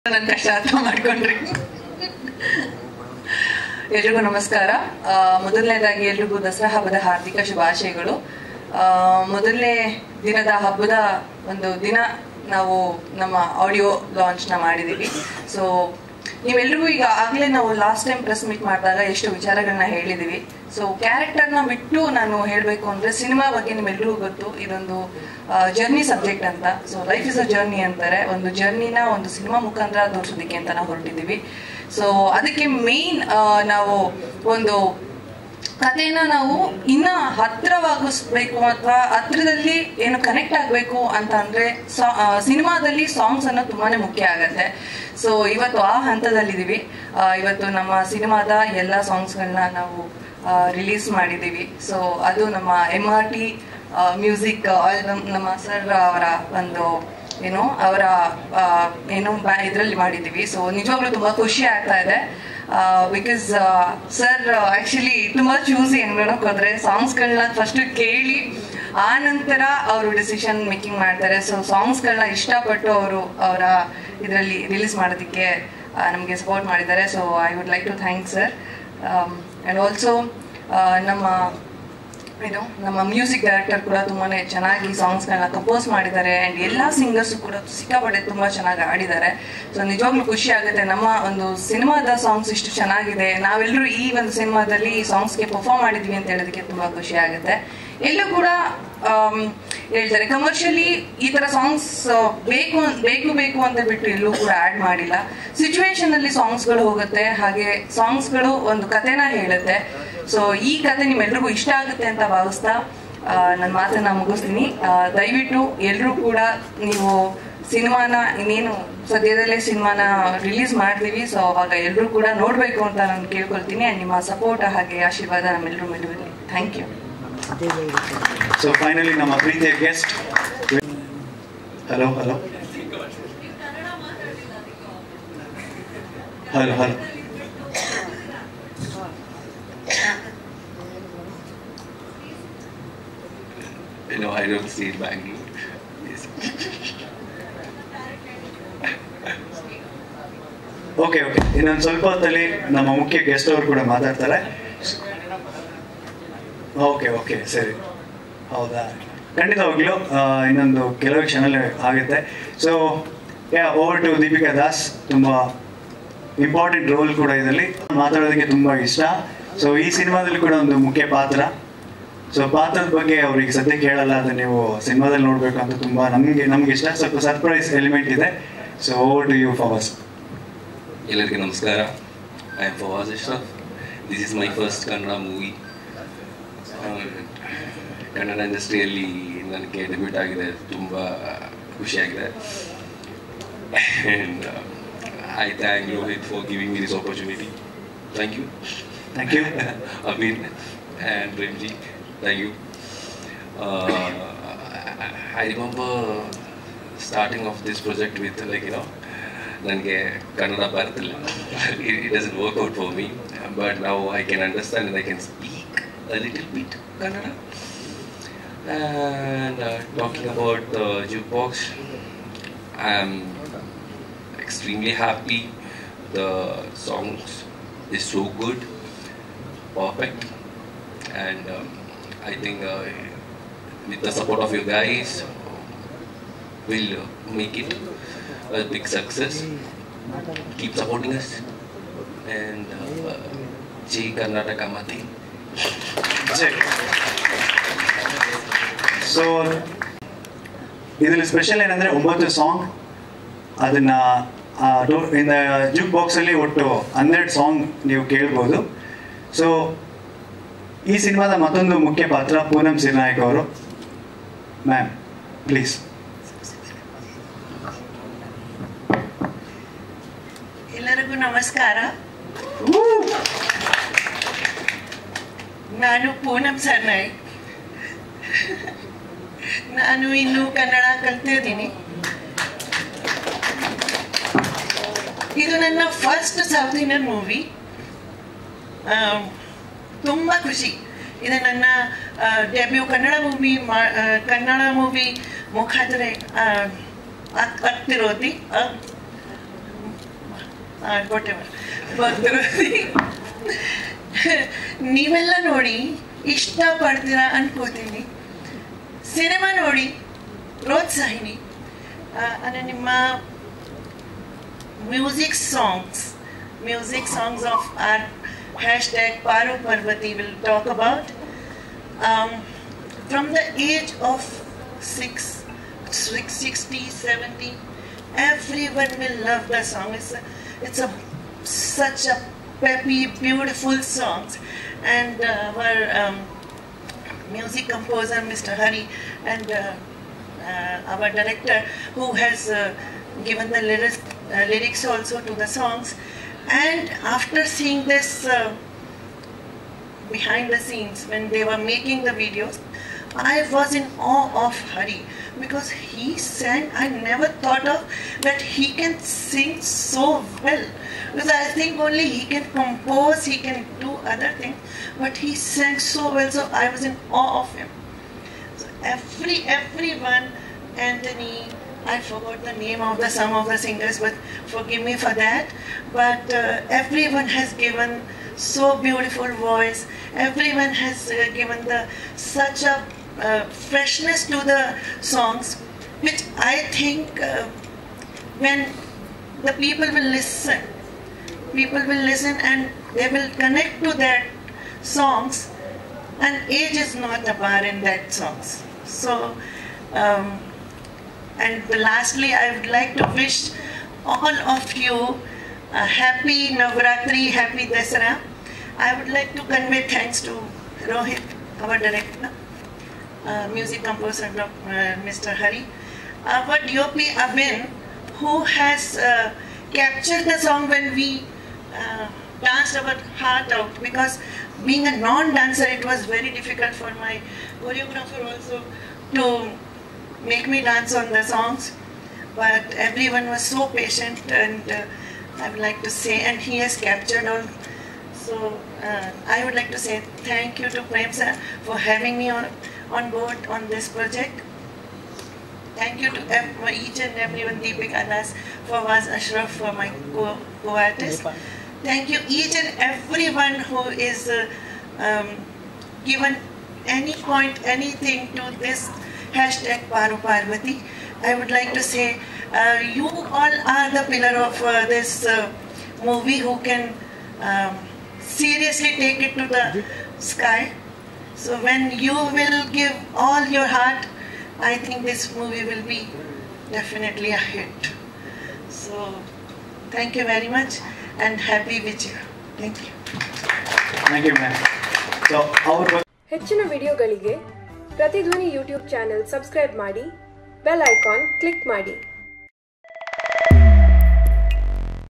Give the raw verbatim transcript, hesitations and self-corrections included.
ನನ್ನ ಕಷ್ಟ ಅರ್ಥ ಮಾಡ್ಕೊಂಡ್ರಿ. ಎಲ್ರಿಗೂ ನಮಸ್ಕಾರ. ಮೊದಲನೇದಾಗಿ ಎಲ್ರಿಗೂ ದಸರಾ ಹಬ್ಬದ ಹಾರ್ದಿಕ ಶುಭಾಶಯಗಳು. ಮೊದಲನೇ ದಿನದ ಹಬ್ಬದ ಒಂದು ದಿನ ನಾವು ನಮ್ಮ ಆಡಿಯೋ ಲಾಂಚ್ ನ ಮಾಡಿದೀವಿ. ಸೊ ನೀವೆಲ್ರಿಗೂ ಈಗ ಆಗ್ಲೇ ನಾವು ಲಾಸ್ಟ್ ಟೈಮ್ ಪ್ರೆಸ್ ಮೀಟ್ ಮಾಡಿದಾಗ ಎಷ್ಟು ವಿಚಾರಗಳನ್ನ ಹೇಳಿದೀವಿ. ಸೊ ಕ್ಯಾರೆಕ್ಟರ್ನ ಬಿಟ್ಟು ನಾನು ಹೇಳಬೇಕು ಅಂದ್ರೆ ಸಿನಿಮಾ ಬಗ್ಗೆ ನಿಮ್ಮೆಲ್ರಿಗೂ ಗೊತ್ತು, ಇದೊಂದು ಜರ್ನಿ ಸಬ್ಜೆಕ್ಟ್ ಅಂತ. So life is a journey ಅಂತಾರೆ. ಒಂದು ಜರ್ನಿನ ಒಂದು ಸಿನಿಮಾ ಮುಖಾಂತರ ತೋರಿಸೋದಕ್ಕೆ ಅಂತ ನಾವು ಹೊರಟಿದ್ದೀವಿ. ಸೊ ಅದಕ್ಕೆ ಮೇನ್ ನಾವು ಒಂದು ಕಥೆನ ನಾವು ಇನ್ನ ಹತ್ರವಾಗಿಸ್ಬೇಕು ಅಥವಾ ಹತ್ರದಲ್ಲಿ ಏನು ಕನೆಕ್ಟ್ ಆಗ್ಬೇಕು ಅಂತ ಅಂದ್ರೆ ಸಿನಿಮಾದಲ್ಲಿ ಸಾಂಗ್ಸ್ ಅನ್ನೋದು ತುಂಬಾನೇ ಮುಖ್ಯ ಆಗತ್ತೆ. ಸೊ ಇವತ್ತು ಆ ಹಂತದಲ್ಲಿದ್ದೀವಿ. ಇವತ್ತು ನಮ್ಮ ಸಿನಿಮಾದ ಎಲ್ಲ ಸಾಂಗ್ಸ್ಗಳನ್ನ ನಾವು ರಿಲೀಸ್ ಮಾಡಿದ್ದೀವಿ. ಸೊ ಅದು ನಮ್ಮ ಎಂ ಆರ್ ಟಿ ಮ್ಯೂಸಿಕ್ ನಮ್ಮ ಸರ್ ಅವರ ಒಂದು ಏನು ಅವರ ಏನು ಇದರಲ್ಲಿ ಮಾಡಿದ್ದೀವಿ. ಸೊ ನಿಜವಾಗ್ಲೂ ತುಂಬಾ ಖುಷಿ ಆಗ್ತಾ ಇದೆ. ಬಿಕಾಸ್ ಸರ್ ಆಕ್ಚುಲಿ ತುಂಬಾ ಚೂಸಿ ಹೆಂಗ್ ನೋಡಕ್ ಹೋದ್ರೆ ಸಾಂಗ್ಸ್ಗಳನ್ನ ಫಸ್ಟ್ ಕೇಳಿ ಆ ನಂತರ ಅವರು ಡಿಸಿಷನ್ ಮೇಕಿಂಗ್ ಮಾಡ್ತಾರೆ. ಸೊ ಸಾಂಗ್ಸ್ಗಳನ್ನ ಇಷ್ಟಪಟ್ಟು ಅವರು ಅವರ ಇದರಲ್ಲಿ ರಿಲೀಸ್ ಮಾಡೋದಕ್ಕೆ ನಮಗೆ ಸಪೋರ್ಟ್ ಮಾಡಿದ್ದಾರೆ. So I would like to thank sir. And also ನಮ್ಮ ಇದು ನಮ್ಮ ಮ್ಯೂಸಿಕ್ ಡೈರೆಕ್ಟರ್ ಕೂಡ ತುಂಬಾನೇ ಚೆನ್ನಾಗಿ ಸಾಂಗ್ಸ್ಗಳನ್ನ ಕಂಪೋಸ್ ಮಾಡಿದ್ದಾರೆ. ಆ್ಯಂಡ್ ಎಲ್ಲ ಸಿಂಗರ್ಸ್ ಕೂಡ ಸಿಕ್ಕಾಪಟ್ಟೆ ತುಂಬಾ ಚೆನ್ನಾಗಿ ಆಡಿದ್ದಾರೆ. ಸೊ ನಿಜವಾಗ್ಲೂ ಖುಷಿ ಆಗುತ್ತೆ. ನಮ್ಮ ಒಂದು ಸಿನಿಮಾದ ಸಾಂಗ್ಸ್ ಇಷ್ಟು ಚೆನ್ನಾಗಿದೆ, ನಾವೆಲ್ಲರೂ ಈ ಒಂದು ಸಿನಿಮಾದಲ್ಲಿ ಈ ಸಾಂಗ್ಸ್ಗೆ ಪರ್ಫಾರ್ಮ್ ಮಾಡಿದ್ವಿ ಅಂತ ಹೇಳೋದಕ್ಕೆ ತುಂಬಾ ಖುಷಿ ಆಗುತ್ತೆ. ಎಲ್ಲೂ ಕೂಡ ಹೇಳ್ತಾರೆ ಕಮರ್ಷಿಯಲಿ ಈ ತರ ಸಾಂಗ್ಸ್ ಬೇಕು ಬೇಕು ಬೇಕು ಅಂತ ಬಿಟ್ಟು ಎಲ್ಲೂ ಕೂಡ ಆಡ್ ಮಾಡಿಲ್ಲ. ಸಿಚುವೇಶನ್ ಅಲ್ಲಿ ಸಾಂಗ್ಸ್ಗಳು ಹೋಗುತ್ತೆ, ಹಾಗೆ ಸಾಂಗ್ಸ್ಗಳು ಒಂದು ಕಥೆನ ಹೇಳುತ್ತೆ. ಸೊ ಈ ಕಥೆ ನಿಮ್ಮೆಲ್ರಿಗೂ ಇಷ್ಟ ಆಗುತ್ತೆ ಅಂತ ಭಾವಿಸ್ತಾ ನನ್ನ ಮಾತನ್ನ ಮುಗಿಸ್ತೀನಿ. ದಯವಿಟ್ಟು ಎಲ್ಲರೂ ಕೂಡ ನೀವು ಸಿನಿಮಾನ ಇನ್ನೇನು ಸದ್ಯದಲ್ಲೇ ಸಿನಿಮಾನ ರಿಲೀಸ್ ಮಾಡ್ತೀವಿ. ಸೊ ಅವಾಗ ಎಲ್ಲರೂ ಕೂಡ ನೋಡ್ಬೇಕು ಅಂತ ನಾನು ಕೇಳ್ಕೊಳ್ತೀನಿ. ಅಂಡ್ ನಿಮ್ಮ ಸಪೋರ್ಟ್ ಹಾಗೆ ಆಶೀರ್ವಾದ ನಮ್ಮೆಲ್ಲರೂ ಮೇಲೆ ಬರಲಿ. Thank you. ಸೊ ಫೈನಲಿ ನಮ್ಮ ಪ್ರೀತಿಯ guest. Hello hello hello hello No, I don't see Bangalore. Yes. Okay okay ಇನ್ನೊಂದು ಸ್ವಲ್ಪ ಹೊತ್ತಲ್ಲಿ ನಮ್ಮ ಮುಖ್ಯ ಗೆಸ್ಟ್ ಅವರು ಕೂಡ ಮಾತಾಡ್ತಾರೆ. ಓಕೆ ಓಕೆ ಸರಿ, ಹೌದಾ, ಖಂಡಿತವಾಗ್ಲೂ ಇನ್ನೊಂದು ಕೆಲವು ಕ್ಷಣದಲ್ಲಿ ಆಗುತ್ತೆ. So yeah over to Deepika Das. ತುಂಬ ಇಂಪಾರ್ಟೆಂಟ್ ರೋಲ್ ಕೂಡ ಇದರಲ್ಲಿ, ಮಾತಾಡೋದಕ್ಕೆ ತುಂಬ ಇಷ್ಟ. ಸೊ ಈ ಸಿನಿಮಾದಲ್ಲಿ ಕೂಡ ಒಂದು ಮುಖ್ಯ ಪಾತ್ರ. ಸೊ ಪಾತ್ರದ ಬಗ್ಗೆ ಅವ್ರಿಗೆ ಸದ್ಯಕ್ಕೆ ಹೇಳಲ್ಲ, ಅದು ನೀವು ಸಿನಿಮಾದಲ್ಲಿ ನೋಡ್ಬೇಕು ಅಂತ ತುಂಬಾ ನಮಗೆ ನಮ್ಗೆ ಇಷ್ಟ. ಸ್ವಲ್ಪ ಸರ್ಪ್ರೈಸ್ ಎಲಿಮೆಂಟ್ ಇದೆ. So over to you Fawaz. ಎಲ್ಲರಿಗೂ ನಮಸ್ಕಾರ. I am Fawaz Ashraf. This is my first Kannada movie. Kannada ಇಂಡಸ್ಟ್ರಿಯಲ್ಲಿ ನನಗೆ ಡೆಬ್ಯೂಟ್ ಆಗಿದೆ, ತುಂಬ ಖುಷಿಯಾಗಿದೆ. And I thank Rohit for giving me this opportunity. Thank you. Thank you Ameen and Premji. Thank you. Uh, I remember starting off this project with like you know, ನನಗೆ ಕನ್ನಡ ಬರುತ್ತಿಲ್ಲ. It doesn't work out for me. But now I can understand and I can speak a little bit Kannada. And uh, talking about the jukebox, I am extremely happy. The songs is so good, perfect, and. Um, I think uh, with the support of you guys, we'll uh, make it a big success. Keep supporting us and uh, Jai Karnataka Mati. So ಇದರಲ್ಲಿ special ಏನಂದ್ರೆ ಒಂಬತ್ತು song, ಅದನ್ನ ಇನ್ juke box ಅಲ್ಲಿ ಒಟ್ಟು ಹನ್ನೆರಡು song ನೀವು ಕೇಳ್ಬೋದು. So ಈ ಸಿನಿಮಾದ ಮತ್ತೊಂದು ಮುಖ್ಯ ಪಾತ್ರ ಪೂನಂ ಸಿರ್ನಾಯಕ್ ಅವರು. Ma'am please. ಎಲ್ಲರಿಗೂ ನಮಸ್ಕಾರ. ನಾನು ಪೂನಂ ಸಿರ್ನಾಯಕ್. ನಾನು ಇನ್ನು ಕನ್ನಡ ಕಲ್ತಿದ್ದೀನಿ. ಇದು ನನ್ನ ಫಸ್ಟ್ ಸೌತ್ ಇಂಡಿಯನ್ ಮೂವಿ. ತುಂಬ ಖುಷಿ. ಇದು ನನ್ನ debut Kannada movie Kannada movie ಮುಖಾಂತರ ಆಗ್ತಿರೋದು. ವಾಟ್ ಎವರ್ ಭದ್ರವತಿ ನೀವೆಲ್ಲ ನೋಡಿ ಇಷ್ಟಪಡ್ತೀರಾ ಅನ್ಕೋತೀನಿ. ಸಿನಿಮಾ ನೋಡಿ ಪ್ರೋತ್ಸಾಹಿನಿ. ಅಂದರೆ ನಿಮ್ಮ music songs music songs of our hashtag Paru Parvati will talk about. Um, from the age of six, six, sixty, seventy, everyone will love the song. It's a, it's a such a peppy, beautiful songs. And uh, our um, music composer, Mister Hari, and uh, uh, our director, who has uh, given the lyrics, uh, lyrics also to the songs. And after seeing this uh, behind the scenes when they were making the videos, I was in awe of Hari, because he sang. I never thought of that he can sing so well, because I think only he can compose, he can do other things, but he sang so well, so I was in awe of him. So every everyone, Anthony, I forgot the name of the some of the singers, but forgive me for that. But uh, everyone has given so beautiful voice. Everyone has uh, given the such a uh, freshness to the songs, which I think uh, when the people will listen, people will listen and they will connect to that songs, and age is not a bar in that songs. So. Um, And lastly, I would like to wish all of you a happy Navratri, happy Dasara. I would like to convey thanks to Rohit, our director, uh, music composer, uh, Mister Hari, our D O P Abhin, who has uh, captured the song when we uh, danced our heart out. Because being a non-dancer, it was very difficult for my choreographer also to make me dance on the songs, but everyone was so patient, and uh, I would like to say, and he has captured all. So uh, I would like to say thank you to Prem sir for having me on on board on this project. Thank you to ev- each and everyone, Deepika Das, Fawaz Ashraf, for my co- co-artist. Thank you each and everyone who is uh, um, given any point, anything to this hashtag Paru Parvati. I would like to say uh, you all are the pillar of uh, this uh, movie, who can um, seriously take it to the sky. So when you will give all your heart, I think this movie will be definitely a hit. So thank you very much and happy Vijaya. Thank you. Thank you, ma'am. So our ಹೆಚ್ಚಿನ ವಿಡಿಯೋಗಳಿಗೆ Pratidhwani YouTube channel subscribe ಮಾಡಿ, bell icon click ಮಾಡಿ.